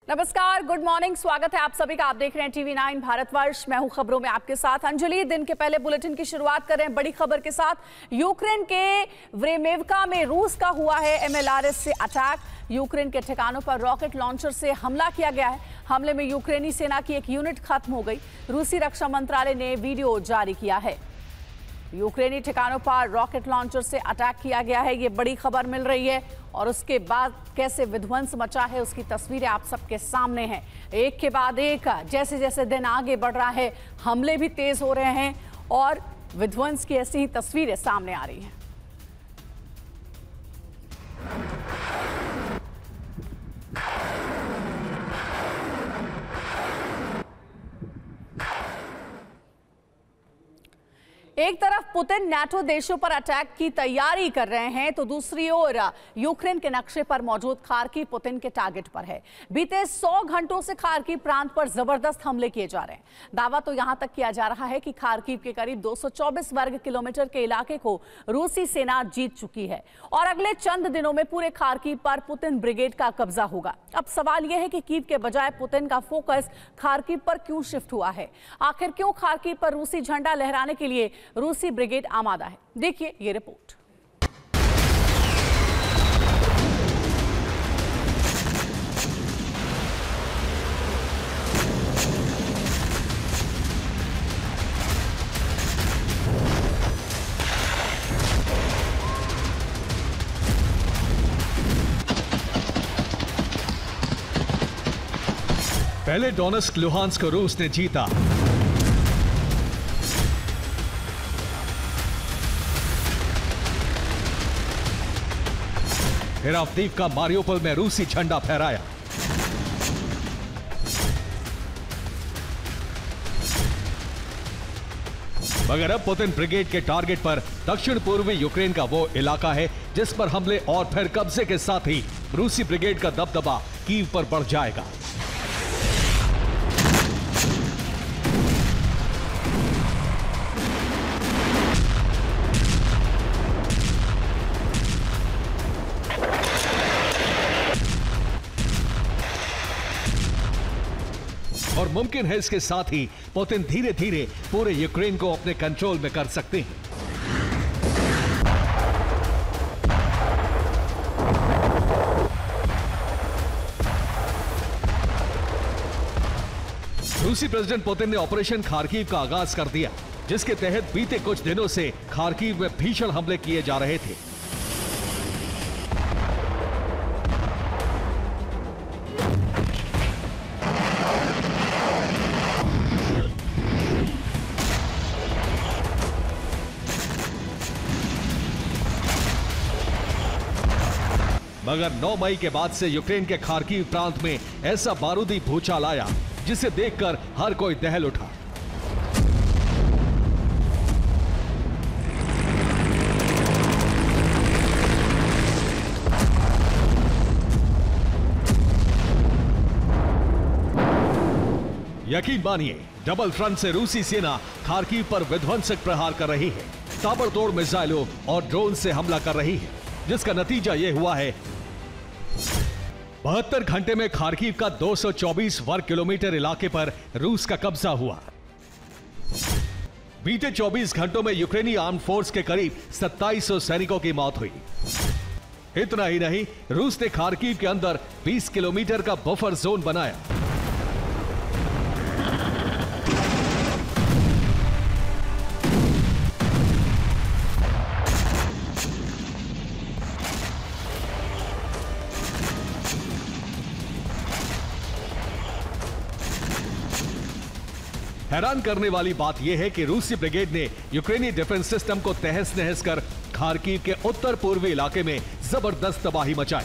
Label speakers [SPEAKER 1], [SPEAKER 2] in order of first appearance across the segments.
[SPEAKER 1] नमस्कार, good morning. स्वागत है आप सभी का। आप देख रहे हैं टीवी 9 भारतवर्ष। मैं हूं खबरों में आपके साथ अंजलि। दिन के पहले बुलेटिन की शुरुआत कर रहे हैं बड़ी खबर के साथ। यूक्रेन के व्रेमेवका में रूस का हुआ है MLRS से अटैक। यूक्रेन के ठिकानों पर रॉकेट लॉन्चर से हमला किया गया है। हमले में यूक्रेनी सेना की एक यूनिट खत्म हो गई। रूसी रक्षा मंत्रालय ने वीडियो जारी किया है। यूक्रेनी ठिकानों पर रॉकेट लॉन्चर से अटैक किया गया है, ये बड़ी खबर मिल रही है। और उसके बाद कैसे विध्वंस मचा है उसकी तस्वीरें आप सबके सामने हैं। एक के बाद एक जैसे जैसे दिन आगे बढ़ रहा है, हमले भी तेज हो रहे हैं और विध्वंस की ऐसी ही तस्वीरें सामने आ रही हैं। एक तरफ पुतिन नाटो देशों पर अटैक की तैयारी कर रहे हैं तो दूसरी ओर यूक्रेन के नक्शे पर मौजूद खार्किव पुतिन के टारगेट पर है। बीते 100 घंटों से खार्किव प्रांत पर जबरदस्त हमले किए जा रहे हैं। दावा तो यहां तक किया जा रहा है कि खार्किव के करीब 224 वर्ग किलोमीटर के इलाके को रूसी सेना जीत चुकी है और अगले चंद दिनों में पूरे खार्किव पर पुतिन ब्रिगेड का कब्जा होगा। अब सवाल यह है कि कीव के बजाय पुतिन का फोकस खार्किव पर क्यों शिफ्ट हुआ है? आखिर क्यों खार्किव पर रूसी झंडा लहराने के लिए रूसी ब्रिगेड आमादा है? देखिए ये रिपोर्ट।
[SPEAKER 2] पहले डोनेस्क लुहांस्क को रूस ने जीता। फिर अवदीव्का मारियोपोल में रूसी झंडा फहराया। मगर अब पुतिन ब्रिगेड के टारगेट पर दक्षिण पूर्वी यूक्रेन का वो इलाका है जिस पर हमले और फिर कब्जे के साथ ही रूसी ब्रिगेड का दबदबा कीव पर बढ़ जाएगा। और मुमकिन है इसके साथ ही पुतिन धीरे धीरे पूरे यूक्रेन को अपने कंट्रोल में कर सकते हैं। रूसी प्रेसिडेंट पुतिन ने ऑपरेशन खार्किव का आगाज कर दिया, जिसके तहत बीते कुछ दिनों से खार्किव में भीषण हमले किए जा रहे थे। मगर 9 मई के बाद से यूक्रेन के खार्किव प्रांत में ऐसा बारूदी भूचाल आया जिसे देखकर हर कोई दहल उठा। यकीन मानिए, डबल फ्रंट से रूसी सेना खार्किव पर विध्वंसक प्रहार कर रही है। ताबड़तोड़ मिसाइलों और ड्रोन से हमला कर रही है, जिसका नतीजा यह हुआ है 72 घंटे में खार्किव का 224 वर्ग किलोमीटर इलाके पर रूस का कब्जा हुआ। बीते 24 घंटों में यूक्रेनी आर्म्ड फोर्स के करीब 2700 सैनिकों की मौत हुई। इतना ही नहीं, रूस ने खार्किव के अंदर 20 किलोमीटर का बफर जोन बनाया। हैरान करने वाली बात यह है कि रूसी ब्रिगेड ने यूक्रेनी डिफेंस सिस्टम को तहस नहस कर खार्किव के उत्तर पूर्वी इलाके में जबरदस्त तबाही मचाई।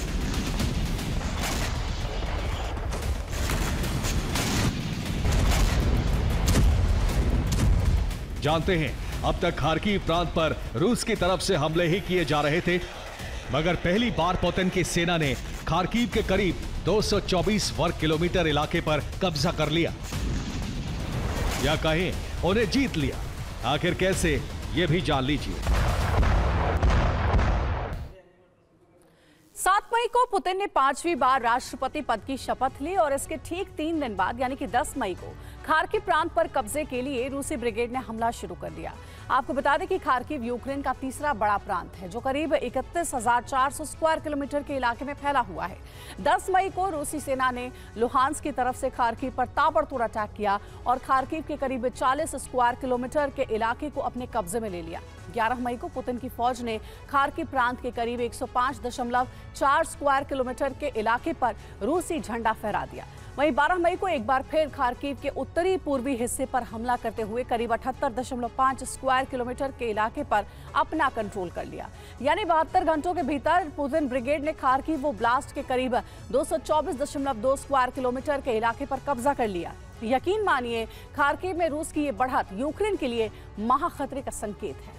[SPEAKER 2] जानते हैं, अब तक खार्किव प्रांत पर रूस की तरफ से हमले ही किए जा रहे थे, मगर पहली बार पुतिन की सेना ने खार्किव के करीब 224 वर्ग किलोमीटर इलाके पर कब्जा कर लिया, या कहें उन्हें जीत लिया। आखिर कैसे, ये भी जान लीजिए।
[SPEAKER 1] 7 मई मई को पुतिन ने 5वीं बार राष्ट्रपति पद की शपथ ली और इसके ठीक 3 दिन बाद यानी कि 10 मई को खार्किव प्रांत पर कब्जे के लिए रूसी ब्रिगेड ने हमला शुरू कर दिया। आपको बता दें कि खार्किव यूक्रेन का तीसरा बड़ा प्रांत है जो करीब 31,400 स्क्वायर किलोमीटर के इलाके में फैला हुआ है। 10 मई को रूसी सेना ने लुहांस्क की तरफ से खार्किव पर ताबड़तोड़ अटैक किया और खार्किव के करीब 40 स्क्वायर किलोमीटर के इलाके को अपने कब्जे में ले लिया। 11 मई को पुतिन की फौज ने खार्किव प्रांत के करीब 105.4 स्क्वायर किलोमीटर के इलाके पर रूसी झंडा फहरा दिया। वहीं 12 मई को एक बार फिर खार्किव के उत्तरी पूर्वी हिस्से पर हमला करते हुए करीब 78.5 स्क्वायर किलोमीटर के इलाके पर अपना कंट्रोल कर लिया। यानी 72 घंटों के भीतर पुतिन ब्रिगेड ने खार्किव ब्लास्ट के करीब 224.2 स्क्वायर किलोमीटर के इलाके पर कब्जा कर लिया। यकीन मानिए, खार्किव में रूस की ये बढ़त यूक्रेन के लिए महाखतरे का संकेत है।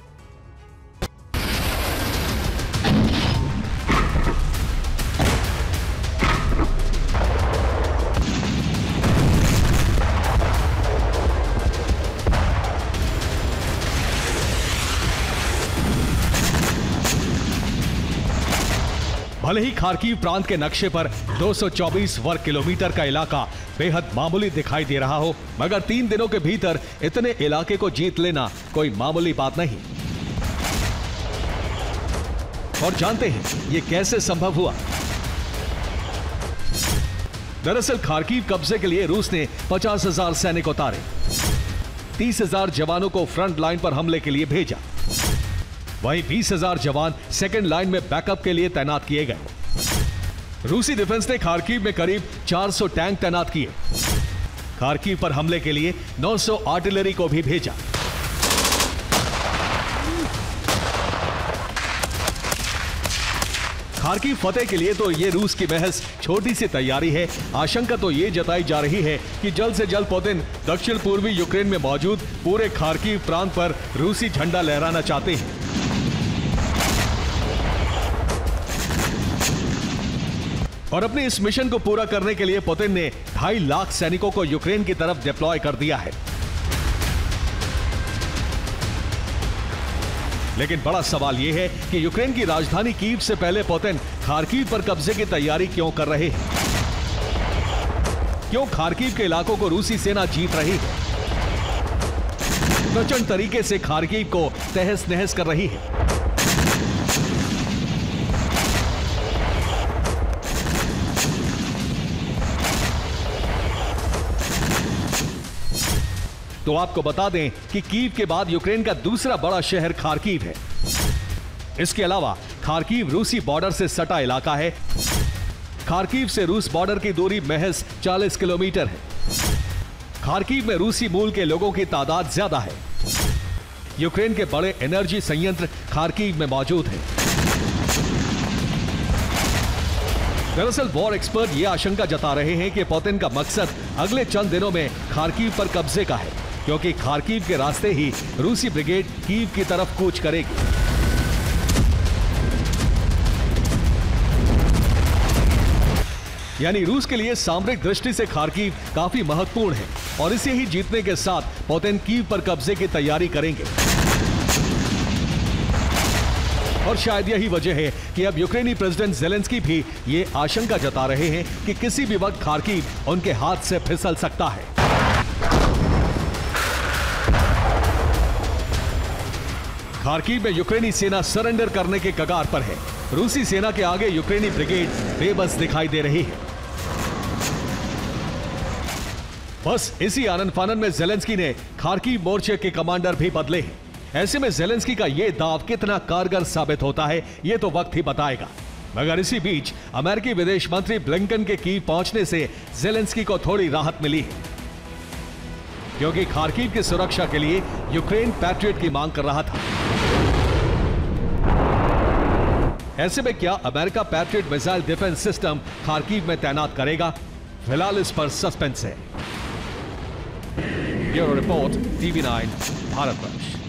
[SPEAKER 2] भले ही खार्किव प्रांत के नक्शे पर 224 वर्ग किलोमीटर का इलाका बेहद मामूली दिखाई दे रहा हो, मगर 3 दिनों के भीतर इतने इलाके को जीत लेना कोई मामूली बात नहीं। और जानते हैं ये कैसे संभव हुआ? दरअसल खार्किव कब्जे के लिए रूस ने 50,000 सैनिक उतारे, 30,000 जवानों को फ्रंट लाइन पर हमले के लिए भेजा। वहीं 20,000 जवान सेकंड लाइन में बैकअप के लिए तैनात किए गए। रूसी डिफेंस ने खार्किव में करीब 400 टैंक तैनात किए। खार्किव पर हमले के लिए 900 आर्टिलरी को भी भेजा। खार्किव फतेह के लिए तो ये रूस की महज छोटी सी तैयारी है। आशंका तो ये जताई जा रही है कि जल्द से जल्द पुतिन दक्षिण पूर्वी यूक्रेन में मौजूद पूरे खार्किव प्रांत पर रूसी झंडा लहराना चाहते हैं। और अपने इस मिशन को पूरा करने के लिए पुतिन ने 2.5 लाख सैनिकों को यूक्रेन की तरफ डिप्लॉय कर दिया है। लेकिन बड़ा सवाल यह है कि यूक्रेन की राजधानी कीव से पहले पुतिन खार्किव पर कब्जे की तैयारी क्यों कर रहे हैं? क्यों खार्किव के इलाकों को रूसी सेना जीत रही है? प्रचंड तरीके से खार्किव को तहस नहस कर रही है। तो आपको बता दें कि कीव के बाद यूक्रेन का दूसरा बड़ा शहर खार्किव है। इसके अलावा खार्किव रूसी बॉर्डर से सटा इलाका है। खार्किव से रूस बॉर्डर की दूरी महज 40 किलोमीटर है। खार्किव में रूसी मूल के लोगों की तादाद ज्यादा है। यूक्रेन के बड़े एनर्जी संयंत्र खार्किव में मौजूद हैं। दरअसल वॉर एक्सपर्ट ये आशंका जता रहे हैं कि पुतिन का मकसद अगले चंद दिनों में खार्किव पर कब्जे का है, क्योंकि खार्किव के रास्ते ही रूसी ब्रिगेड कीव की तरफ कूच करेगी। यानी रूस के लिए सामरिक दृष्टि से खार्किव काफी महत्वपूर्ण है और इसे ही जीतने के साथ पुतिन कीव पर कब्जे की तैयारी करेंगे। और शायद यही वजह है कि अब यूक्रेनी प्रेसिडेंट ज़ेलेंस्की भी ये आशंका जता रहे हैं कि किसी भी वक्त खार्किव उनके हाथ से फिसल सकता है। खार्किव में यूक्रेनी सेना सरेंडर करने के कगार पर है। रूसी सेना के आगे यूक्रेनी ब्रिगेड बेबस दिखाई दे रही है। बस इसी आनन फानन में ज़ेलेंस्की ने खार्किव मोर्चे के कमांडर भी बदले हैं। ऐसे में ज़ेलेंस्की का यह दाव कितना कारगर साबित होता है, यह तो वक्त ही बताएगा। मगर इसी बीच अमेरिकी विदेश मंत्री ब्लिंकन के कीव पहुंचने से ज़ेलेंस्की को थोड़ी राहत मिली है, क्योंकि खार्किव की सुरक्षा के लिए यूक्रेन पैट्रियट की मांग कर रहा था। ऐसे में क्या America Patriot missile defence system Kharkiv में तैनात करेगा? फिलहाल इस पर सस्पेंस है। Bureau report, TV9 Bharatvarsh.